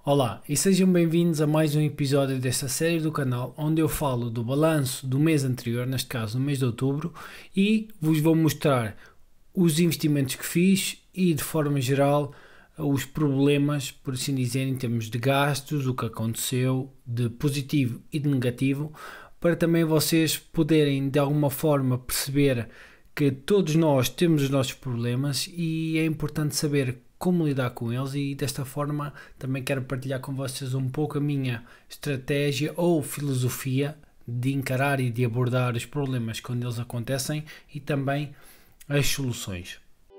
Olá e sejam bem-vindos a mais um episódio desta série do canal onde eu falo do balanço do mês anterior, neste caso no mês de outubro, e vos vou mostrar os investimentos que fiz e de forma geral os problemas, por assim dizer, em termos de gastos, o que aconteceu de positivo e de negativo, para também vocês poderem de alguma forma perceber que todos nós temos os nossos problemas e é importante saber como lidar com eles, e desta forma também quero partilhar com vocês um pouco a minha estratégia ou filosofia de encarar e de abordar os problemas quando eles acontecem e também as soluções.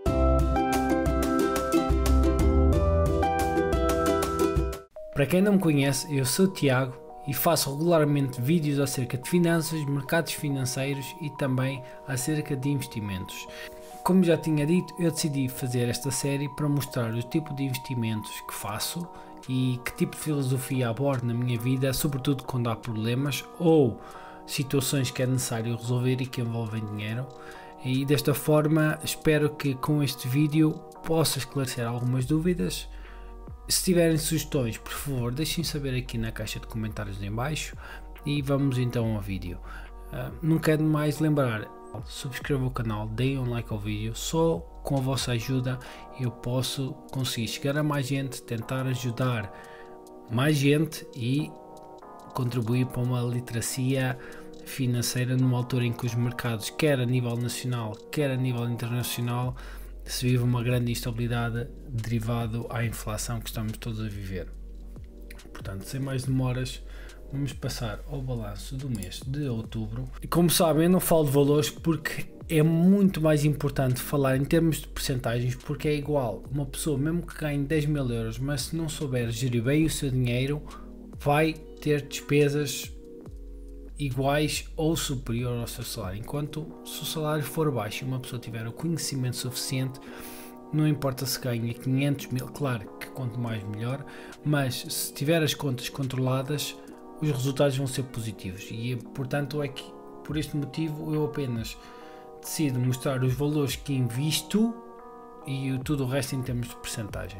Para quem não me conhece, eu sou o Tiago e faço regularmente vídeos acerca de finanças, mercados financeiros e também acerca de investimentos. Como já tinha dito, eu decidi fazer esta série para mostrar o tipo de investimentos que faço e que tipo de filosofia abordo na minha vida, sobretudo quando há problemas ou situações que é necessário resolver e que envolvem dinheiro. E desta forma espero que com este vídeo possa esclarecer algumas dúvidas. Se tiverem sugestões, por favor, deixem saber aqui na caixa de comentários em baixo e vamos então ao vídeo. Não quero mais lembrar, subscrevam o canal, deem um like ao vídeo, só com a vossa ajuda eu posso conseguir chegar a mais gente, tentar ajudar mais gente e contribuir para uma literacia financeira numa altura em que os mercados, quer a nível nacional, quer a nível internacional, se vive uma grande instabilidade derivado à inflação que estamos todos a viver. Portanto, sem mais demoras, vamos passar ao balanço do mês de outubro. E como sabem, eu não falo de valores porque é muito mais importante falar em termos de percentagens, porque é igual uma pessoa, mesmo que ganhe 10 mil euros, mas se não souber gerir bem o seu dinheiro, vai ter despesas iguais ou superior ao seu salário, enquanto se o salário for baixo e uma pessoa tiver o conhecimento suficiente, não importa se ganha 500 mil, claro que quanto mais melhor, mas se tiver as contas controladas, os resultados vão ser positivos e portanto é que por este motivo eu apenas decido mostrar os valores que invisto e tudo o resto em termos de percentagem.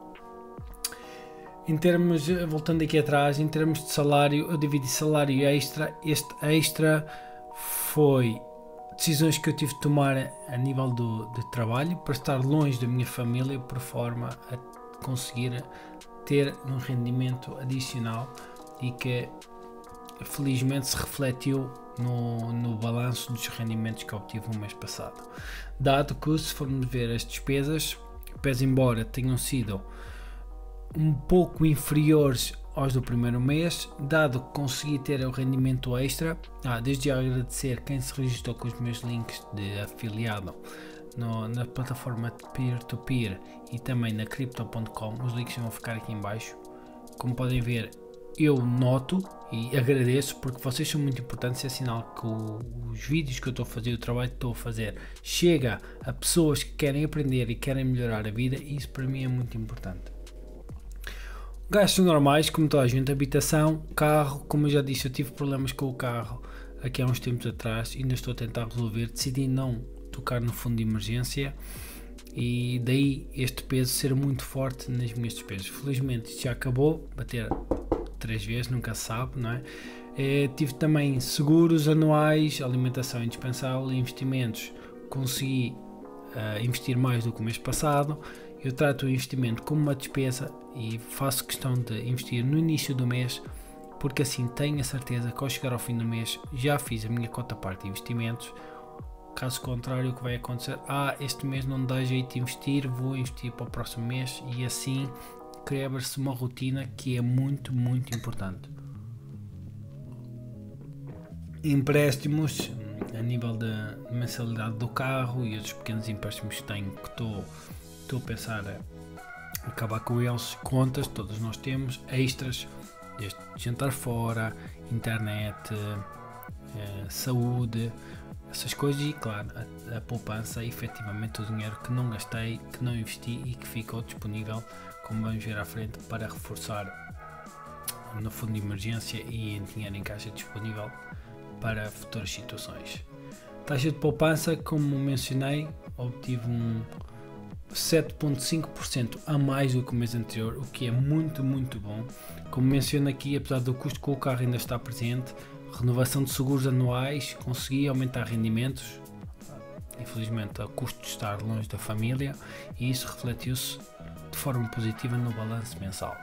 Em termos, voltando aqui atrás, em termos de salário, eu dividi salário extra. Este extra foi decisões que eu tive de tomar a nível de trabalho para estar longe da minha família, por forma a conseguir ter um rendimento adicional e que felizmente se refletiu no balanço dos rendimentos que obtive no mês passado. Dado que, se formos ver as despesas, pese embora tenham sido um pouco inferiores aos do primeiro mês, dado que consegui ter o rendimento extra, desde já agradecer quem se registrou com os meus links de afiliado na plataforma peer-to-peer e também na crypto.com, os links vão ficar aqui em baixo. Como podem ver, eu noto e agradeço porque vocês são muito importantes, é sinal que os vídeos que eu estou a fazer, o trabalho que estou a fazer, chega a pessoas que querem aprender e querem melhorar a vida, e isso para mim é muito importante. Gastos normais, como toda a gente, habitação, carro, como eu já disse, eu tive problemas com o carro aqui há uns tempos atrás, ainda estou a tentar resolver, decidi não tocar no fundo de emergência e daí este peso ser muito forte nas minhas despesas. Felizmente isto já acabou, bater 3 vezes, nunca se sabe, não é? Tive também seguros anuais, alimentação indispensável, investimentos, consegui investir mais do que o mês passado. Eu trato o investimento como uma despesa e faço questão de investir no início do mês, porque assim tenho a certeza que ao chegar ao fim do mês já fiz a minha cota parte de investimentos. Caso contrário, o que vai acontecer? Este mês não dá jeito de investir, vou investir para o próximo mês, e assim cria-se uma rotina que é muito importante. Empréstimos a nível da mensalidade do carro e outros pequenos empréstimos que tenho, que estou a pensar a acabar com eles. Contas, todos nós temos, extras, desde jantar fora, internet, saúde, essas coisas, e claro, a poupança, efetivamente o dinheiro que não gastei, que não investi e que ficou disponível, como vamos ver à frente, para reforçar no fundo de emergência e em dinheiro em caixa disponível para futuras situações. Taxa de poupança, como mencionei, obtive 7,5% a mais do que o mês anterior, o que é muito bom. Como menciono aqui, apesar do custo com o carro ainda estar presente, renovação de seguros anuais, consegui aumentar rendimentos, infelizmente a custo de estar longe da família, e isso refletiu-se de forma positiva no balanço mensal.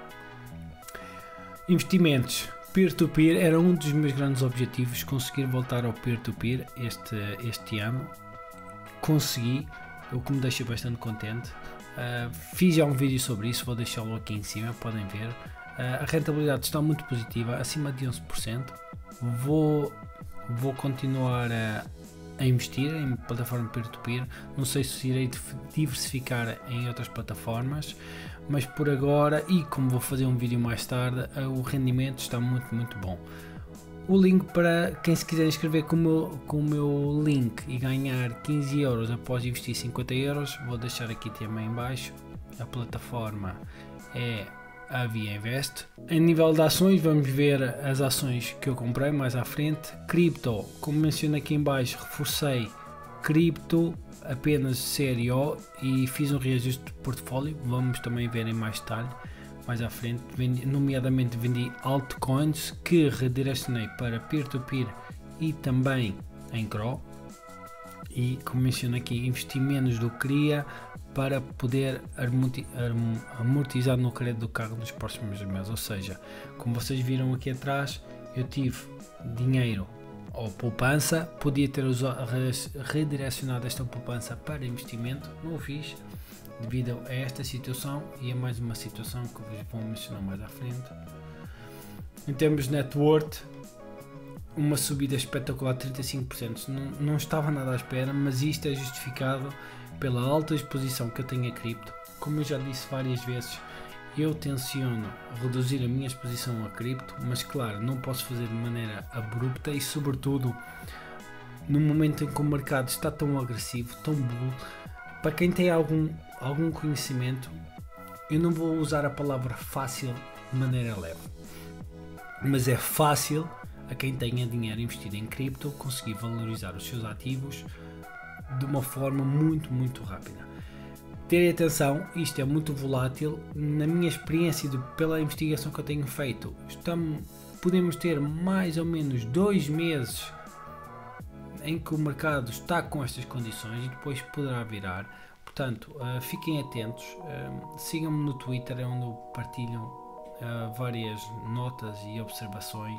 Investimentos. Peer-to-peer era um dos meus grandes objetivos, conseguir voltar ao peer-to-peer este ano. Consegui, o que me deixa bastante contente. Fiz já um vídeo sobre isso, vou deixá-lo aqui em cima, podem ver. A rentabilidade está muito positiva, acima de 11%. Vou continuar a investir em plataforma peer-to-peer. Não sei se irei diversificar em outras plataformas, mas por agora, e como vou fazer um vídeo mais tarde, o rendimento está muito bom. O link para quem se quiser inscrever com o meu link e ganhar 15 euros após investir 50 euros, vou deixar aqui também em baixo. A plataforma é a Via Invest. Em nível de ações, vamos ver as ações que eu comprei mais à frente. Cripto, como menciono aqui em baixo, reforcei cripto apenas série O e fiz um reajuste de portfólio. Vamos também ver em mais detalhe mais à frente. Nomeadamente vendi altcoins que redirecionei para peer-to-peer e também em CRO, e como menciono aqui, investi menos do que queria para poder amortizar no crédito do carro nos próximos meses. Ou seja, como vocês viram aqui atrás, eu tive dinheiro ou poupança, podia ter redirecionado esta poupança para investimento, não o fiz devido a esta situação e a mais uma situação que vos vou mencionar mais à frente. Em termos de net worth, uma subida espetacular de 35%, não estava nada à espera, mas isto é justificado pela alta exposição que eu tenho a cripto. Como eu já disse várias vezes, eu tenciono reduzir a minha exposição a cripto, mas claro, não posso fazer de maneira abrupta e sobretudo no momento em que o mercado está tão agressivo, tão bull. Para quem tem algum conhecimento, eu não vou usar a palavra fácil de maneira leve, mas é fácil a quem tenha dinheiro investido em cripto conseguir valorizar os seus ativos de uma forma muito rápida. Terem atenção, isto é muito volátil. Na minha experiência pela investigação que eu tenho feito, podemos ter mais ou menos 2 meses em que o mercado está com estas condições e depois poderá virar. Portanto, fiquem atentos, sigam-me no Twitter, é onde eu partilho várias notas e observações.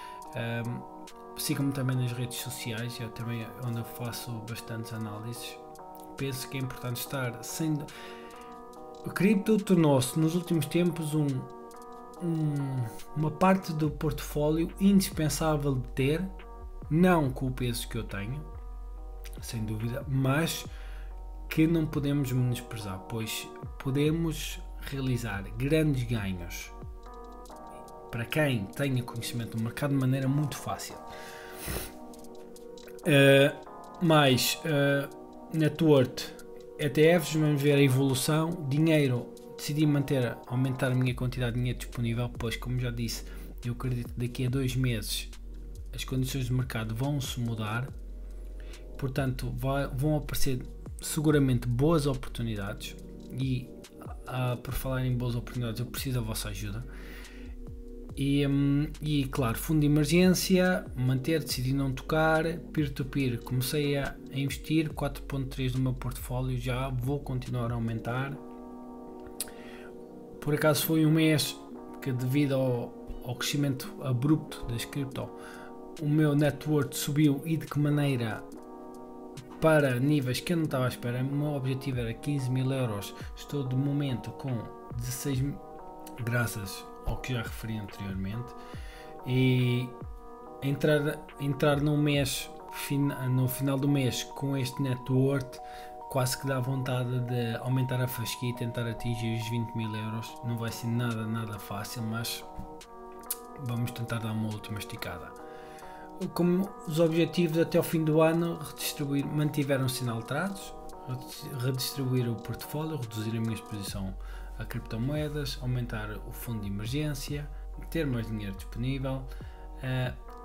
Sigam-me também nas redes sociais, onde eu faço bastantes análises. Penso que é importante estar sendo. O cripto tornou-se nos últimos tempos uma parte do portfólio indispensável de ter, não com o peso que eu tenho, sem dúvida, mas que não podemos menosprezar, pois podemos realizar grandes ganhos para quem tenha conhecimento do mercado de maneira muito fácil. Net worth, ETFs, vamos ver a evolução. Dinheiro, decidi aumentar a minha quantidade de dinheiro disponível, pois como já disse, eu acredito que daqui a 2 meses as condições de mercado vão se mudar, portanto vão aparecer seguramente boas oportunidades e por falar em boas oportunidades eu preciso da vossa ajuda. E claro, fundo de emergência, decidi não tocar. Peer-to-peer, comecei a investir 4.3 no meu portfólio, já vou continuar a aumentar. Por acaso foi um mês que, devido ao crescimento abrupto das cripto, o meu net worth subiu, e de que maneira? Para níveis que eu não estava à espera. O meu objetivo era 15 mil euros, estou de momento com 16 mil, graças ao que já referi anteriormente. E entrar no final do mês com este net worth, quase que dá vontade de aumentar a fasquia e tentar atingir os 20 mil euros. Não vai ser nada fácil, mas vamos tentar dar uma última esticada. Como os objetivos até ao fim do ano, mantiveram-se inalterados: redistribuir o portfólio, reduzir a minha exposição a criptomoedas, aumentar o fundo de emergência, ter mais dinheiro disponível,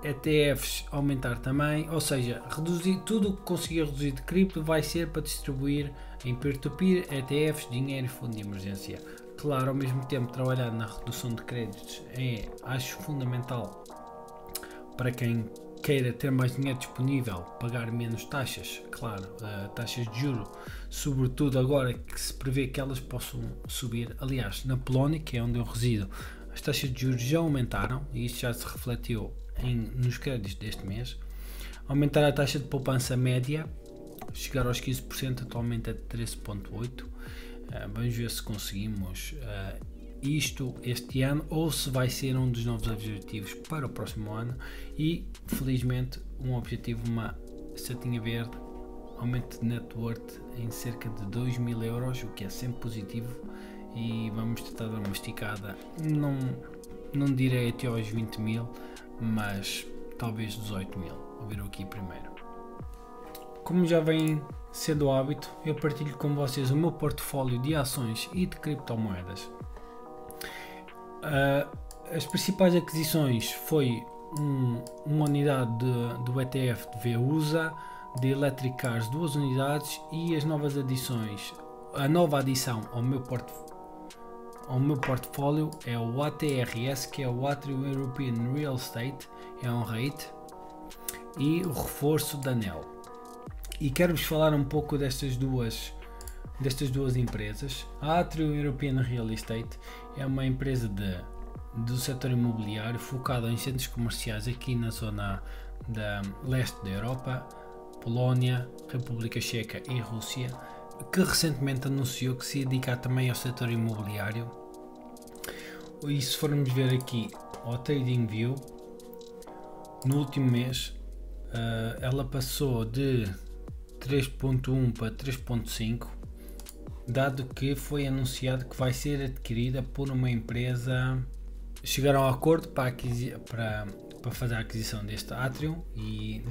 ETFs aumentar também, ou seja, reduzir tudo o que conseguir reduzir de cripto vai ser para distribuir em peer-to-peer, ETFs, dinheiro e fundo de emergência. Claro, ao mesmo tempo trabalhar na redução de créditos acho fundamental para quem queira ter mais dinheiro disponível, pagar menos taxas, claro, taxas de juro, sobretudo agora que se prevê que elas possam subir. Aliás, na Polónia, que é onde eu resido, as taxas de juros já aumentaram e isso já se refletiu nos créditos deste mês. Aumentar a taxa de poupança média, chegar aos 15%, atualmente é de 13,8%. Vamos ver se conseguimos isto este ano ou se vai ser um dos novos objetivos para o próximo ano. E felizmente um objetivo, uma setinha verde, aumento de net worth em cerca de 2.000 euros, o que é sempre positivo, e vamos tentar dar uma esticada, não direi até aos 20.000, mas talvez 18.000, vou ver aqui primeiro. Como já vem sendo hábito, eu partilho com vocês o meu portfólio de ações e de criptomoedas. As principais aquisições foi uma unidade do ETF de VUSA, de Electric Cars 2 unidades, e as novas adições, a nova adição ao meu portfólio é o ATRS, que é o Atrium European Real Estate, é um REIT, e o reforço da NEL. E quero-vos falar um pouco destas duas empresas. A Atrium European Real Estate é uma empresa do setor imobiliário focada em centros comerciais aqui na zona da leste da Europa, Polónia, República Checa e Rússia, que recentemente anunciou que se ia dedicar também ao setor imobiliário. E se formos ver aqui ao TradingView, no último mês ela passou de 3.1 para 3.5, dado que foi anunciado que vai ser adquirida por uma empresa. Chegaram a acordo para fazer a aquisição deste Atrium, e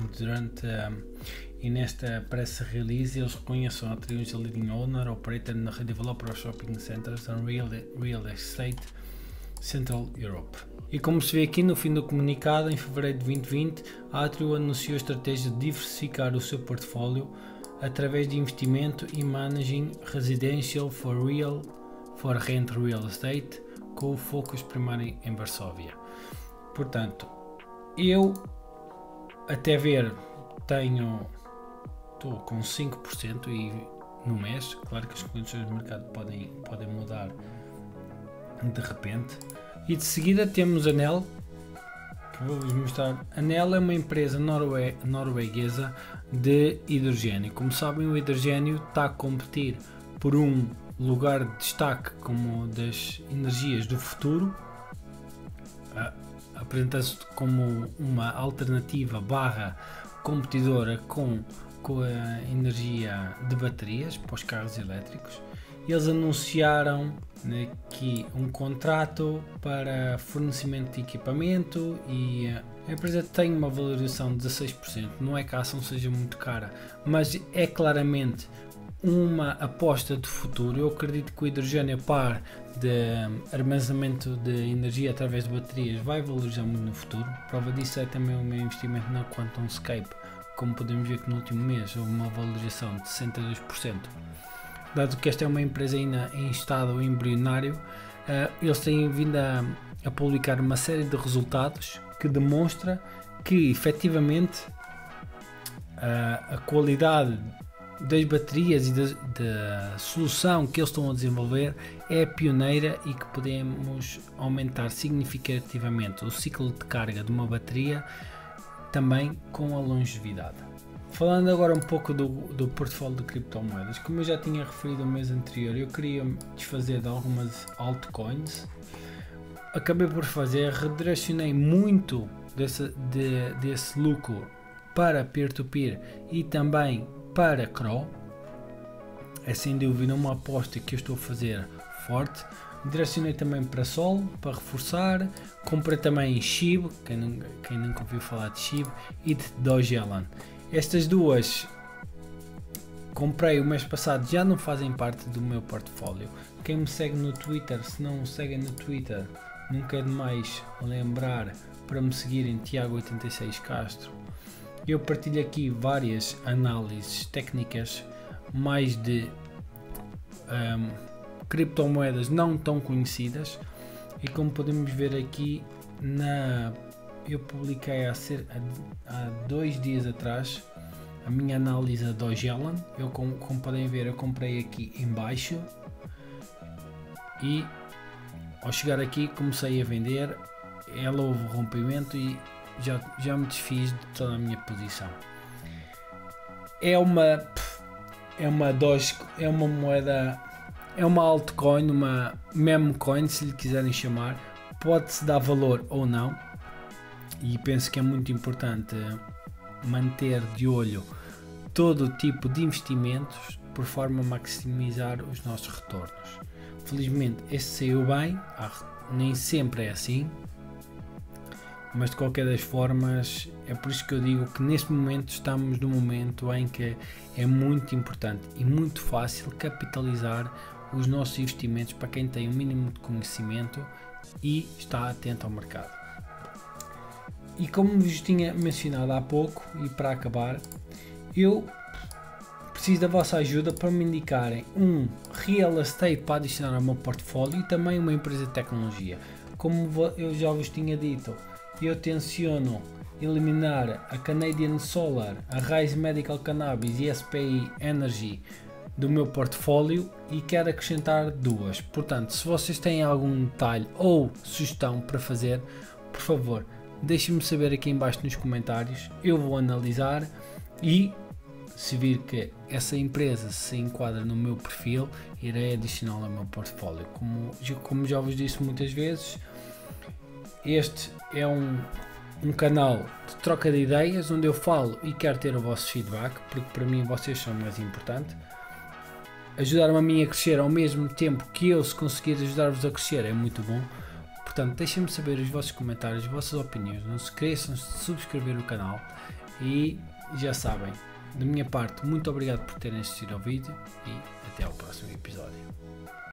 nesta press release eles reconhecem a Atrium as a leading owner, operator and developer of shopping centers and real estate Central Europe. E como se vê aqui no fim do comunicado, em fevereiro de 2020, a Atrium anunciou a estratégia de diversificar o seu portfólio através de investimento em managing residential for rent real estate, com o focus primário em Varsóvia. Portanto, eu até ver estou com 5% e no mês, claro que as condições do mercado podem mudar de repente. E de seguida temos a NEL, que vou-vos mostrar. A NEL é uma empresa norueguesa de hidrogênio. Como sabem, o hidrogênio está a competir por um lugar de destaque como das energias do futuro, apresenta-se como uma alternativa competidora com a energia de baterias para os carros elétricos. Eles anunciaram aqui um contrato para fornecimento de equipamento e a empresa tem uma valorização de 16%. Não é que a ação seja muito cara, mas é claramente uma aposta de futuro. Eu acredito que o hidrogênio, a par de armazenamento de energia através de baterias, vai valorizar muito no futuro. Prova disso é também o meu investimento na QuantumScape. Como podemos ver que no último mês houve uma valorização de 62%. Dado que esta é uma empresa ainda em estado embrionário, eles têm vindo a publicar uma série de resultados que demonstra que efetivamente a qualidade das baterias e da solução que eles estão a desenvolver é pioneira e que podemos aumentar significativamente o ciclo de carga de uma bateria, também com a longevidade. Falando agora um pouco do portfólio de criptomoedas, como eu já tinha referido no mês anterior, eu queria desfazer de algumas altcoins. Acabei por redirecionei muito desse lucro para peer-to-peer e também para CRO. É sem dúvida uma aposta que eu estou a fazer forte. Direcionei também para Sol, para reforçar. Comprei também SHIB, quem nunca ouviu falar de SHIB, e de Dogecoin. Estas duas comprei o mês passado, já não fazem parte do meu portfólio. Quem me segue no Twitter, se não me seguem no Twitter, nunca é demais lembrar para me seguirem, Tiago86 Castro. Eu partilho aqui várias análises técnicas, mais de criptomoedas não tão conhecidas, e como podemos ver aqui, eu publiquei há 2 dias atrás a minha análise da Dogecoin. Como podem ver, eu comprei aqui em baixo e ao chegar aqui comecei a vender. Ela houve rompimento e já me desfiz de toda a minha posição. É uma moeda, é uma altcoin, uma meme coin, se lhe quiserem chamar. Pode-se dar valor ou não, e penso que é muito importante manter de olho todo tipo de investimentos por forma a maximizar os nossos retornos. Felizmente este saiu bem, nem sempre é assim, mas de qualquer das formas é por isso que eu digo que neste momento estamos num momento em que é muito importante e muito fácil capitalizar os nossos investimentos para quem tem o mínimo de conhecimento e está atento ao mercado. E como vos tinha mencionado há pouco, e para acabar, eu preciso da vossa ajuda para me indicarem um real estate para adicionar ao meu portfólio e também uma empresa de tecnologia. Como eu já vos tinha dito, eu tenciono eliminar a Canadian Solar, a Rise Medical Cannabis e a SPI Energy do meu portfólio e quero acrescentar 2. Portanto, se vocês têm algum detalhe ou sugestão para fazer, por favor, deixem-me saber aqui em baixo nos comentários. Eu vou analisar e se vir que essa empresa se enquadra no meu perfil, irei adicioná-la ao meu portfólio. Como já vos disse muitas vezes, este é um canal de troca de ideias onde eu falo e quero ter o vosso feedback, porque para mim vocês são mais importante. Ajudar-me a mim a crescer ao mesmo tempo que eu, se conseguir ajudar-vos a crescer, é muito bom. Portanto, deixem-me saber os vossos comentários, as vossas opiniões. Não se esqueçam de subscrever o canal e já sabem, da minha parte, muito obrigado por terem assistido ao vídeo e até ao próximo episódio.